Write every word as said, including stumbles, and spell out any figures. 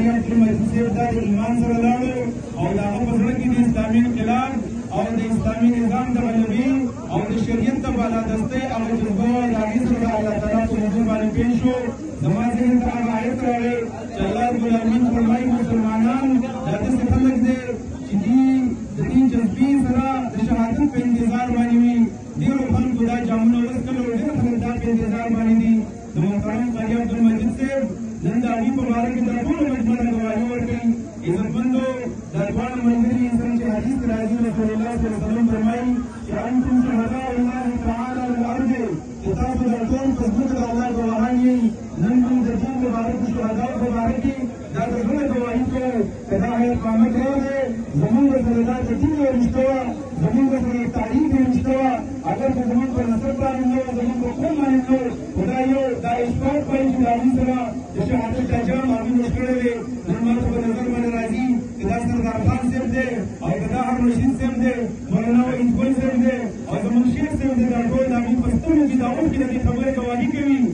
عبدالمجید صاحب دا د ایمان سره لاړو او د هغه په زړه کې د اسلامي انقلاب او د اسلامي نظام د غلبې او د شریعت د بالادستۍ هغه جذبه وه د هغې سره د الله تعالی په حضور باندې پېښ شو. زما ذهن ته هغه آیت راغی چې الله رب العالمین فرمایي مسلمانان دا داسې خلک دی چې دوی د دې جذبې سره د شهادت په انتظار باندې وي. ډېرو خلکو دا جامونه وڅکلو، ډېر خلک دا په انتظار باندې دي. د محترم قاري عبدالمجید صاحب نن د هغې په باره کې د ټولو مجمع نه ګواهي ورکوي. عزتمندو دا دواړه ملګري انسان چې حدیث کې راځي رسول الله صلی الله علیه وسلم فرمایي چې انتم شهداء الله تعالی علی الارض، چې تاسو د ټول په ځمکه د الله ګواهان یئ. نن موږ د دې مبارکو شهداو په باره کې دا د زړه ګواهي کوو که دا آیت په عمل راغی زموږ سره دا د دین یوه رشته وه، زموږ سره د تعلیم یوه رشته وه. اگر که زموږ په نسب باندې نه وه، زموږ په قوم باندې نه وه، خو دا یو دا اثبات وایي چې د هغوی سره د شهادت دا جام هغوی موږ کړی دی. نن ما ته په نظر باندې راځي که دا سردار خان صاحب دی او که دا هارون رشید صاحب دی، مولانا وحید ګل صاحب دی او زموږ شیخ صاحب دی، دا ټول د هغوی په سترګو کې دا اوښکې د دې خبرې